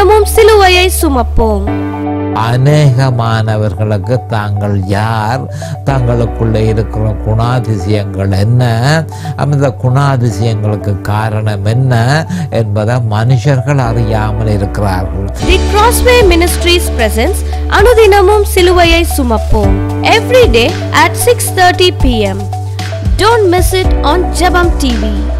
அனுதினமும் சிலுவையை சுமப்போம். அநேகமானவர்களுக்கு தாங்கள் யார், தங்களுக்குள்ளே இருக்கிற குணாதிசயங்கள் என்ன, அந்த குணாதிசயங்களுக்கு காரணம் என்ன என்பதை மனுஷர்கள் அறியாமல் இருக்கிறார்கள். The Crossway Ministries presents அனுதினமும் சிலுவையை சுமப்போம் every day at 6:30 p.m. Don't miss it on Jebamtv.